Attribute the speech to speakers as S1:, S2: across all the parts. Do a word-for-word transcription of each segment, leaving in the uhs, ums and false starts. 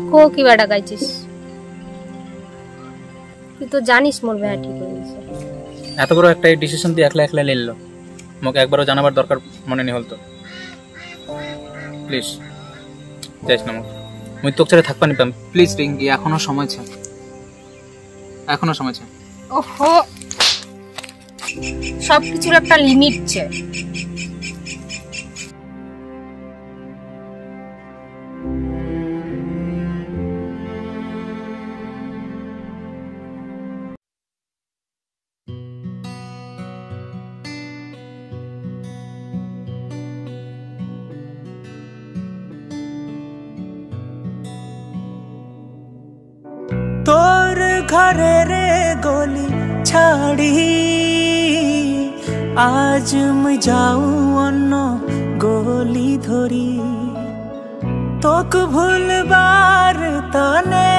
S1: को की बाटा गाइছিস তুই তো জানিস মোর ভাই ঠিক হইছে
S2: এত বড় একটা ডিসিশন দিয়ে একলা একলা নিল মোক একবারও জানাবার দরকার মনে নি হলতো প্লিজ যাইস না মোক মুই তোক ছেড়ে থাকবা নিপাম প্লিজ রিঙ্কি এখনো সময় আছে এখনো সময় আছে
S1: ওহো সব কিছুর একটা লিমিট আছে
S3: तोर घरे रे गोली छाड़ी आज मैं जाऊं अन्न गोली धरी तोक भूलबार तने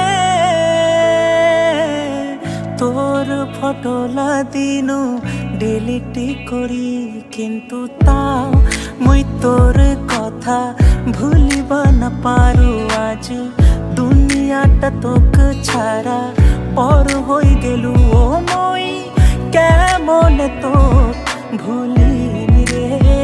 S3: तोर फटोला दिनु डिलीट करी किंतु ताओ मुई तोर कथा भूलिबा न पारू आज दुनियाटा तोक छाड़ा पर होई गेलु ओ मोई केमन तो भूलिनी रे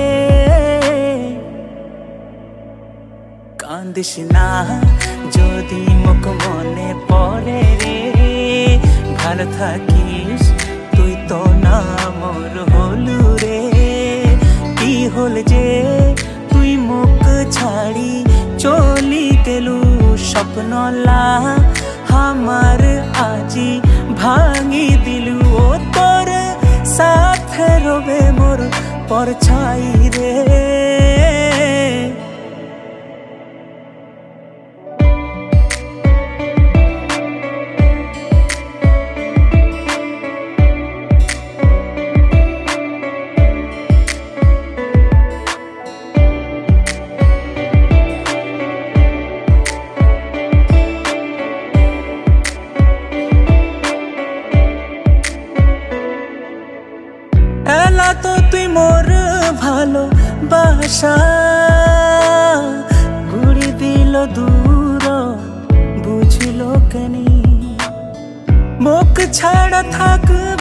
S3: कांदिस ना जदि मोक मने पड़े रे भालो थाकिस तुई तो ना मोर हलु रे की होल जे तुई मोक छाड़ी चली गेलु स्वप्नला हमार आजी भांगी दिलु ओ तोर साथ रोबे मोर परछाई रे एला तो तुई मोर भालो बासा गुड़ी दिल दूर बुझलो कनी मोक छाड़ा थाक